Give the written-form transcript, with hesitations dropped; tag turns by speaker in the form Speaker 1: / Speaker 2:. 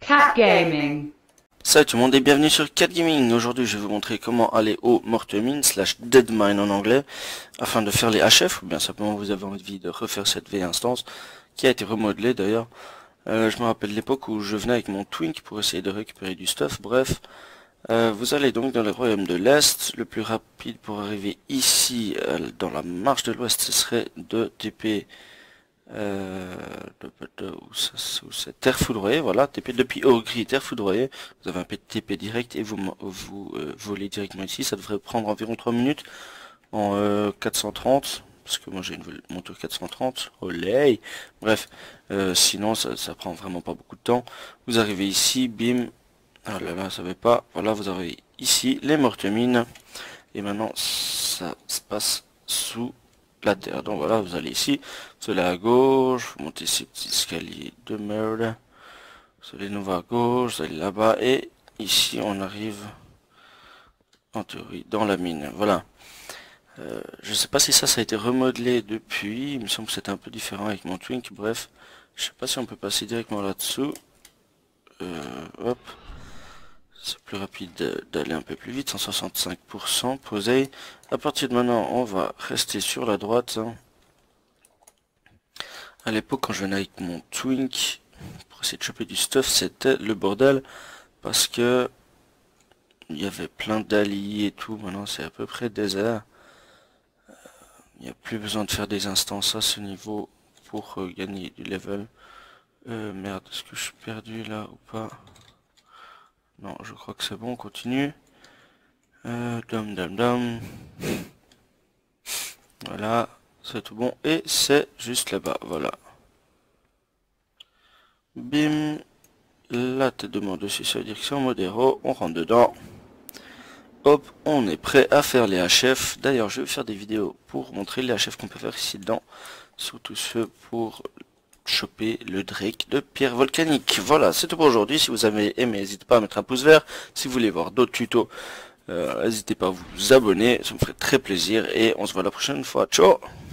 Speaker 1: Cat Gaming.
Speaker 2: Salut tout le monde et bienvenue sur Cat Gaming. Aujourd'hui je vais vous montrer comment aller au Mortemine / Deadmine en anglais afin de faire les HF, ou bien simplement vous avez envie de refaire cette vieille instance qui a été remodelée d'ailleurs. Je me rappelle l'époque où je venais avec mon Twink pour essayer de récupérer du stuff. Bref, vous allez donc dans le royaume de l'Est. Le plus rapide pour arriver ici dans la marche de l'Ouest, ce serait de TP où c'est Terre Foudroyée, voilà, TP depuis Ogre, Terre Foudroyée. Vous avez un TP direct et vous volez directement ici. Ça devrait prendre environ 3 minutes en 430, parce que moi j'ai une monture 430, olé. Bref, sinon ça prend vraiment pas beaucoup de temps. Vous arrivez ici, bim, ah là là, ça va pas, voilà, vous avez ici les Mortemines, et maintenant ça se passe sous la terre. Donc voilà, vous allez ici, vous allez à gauche, vous montez ces petits escaliers de merde, vous allez nouveau à gauche, vous allez là-bas, et ici on arrive en théorie dans la mine. Voilà. Je sais pas si ça a été remodelé depuis, il me semble que c'était un peu différent avec mon Twink. Bref, je sais pas si on peut passer directement là-dessous. Hop, c'est plus rapide d'aller un peu plus vite, 165% posé. À partir de maintenant, on va rester sur la droite. À l'époque, quand je venais avec mon Twink pour essayer de choper du stuff, c'était le bordel parce que il y avait plein d'alliés et tout. Maintenant, c'est à peu près désert. Il n'y a plus besoin de faire des instances à ce niveau pour gagner du level. Merde, est-ce que je suis perdu là ou pas? Non, je crois que c'est bon, on continue. Dum. Voilà, c'est tout bon. Et c'est juste là-bas, voilà. Bim. La tête de mort dessus, ça veut dire que c'est en mode héros. On rentre dedans. Hop, on est prêt à faire les HF. D'ailleurs, je vais faire des vidéos pour montrer les HF qu'on peut faire ici dedans. Surtout ceux pour choper le Drake de pierre volcanique. Voilà, c'est tout pour aujourd'hui. Si vous avez aimé, n'hésitez pas à mettre un pouce vert. Si vous voulez voir d'autres tutos, n'hésitez pas à vous abonner. Ça me ferait très plaisir. Et on se voit la prochaine fois. Ciao!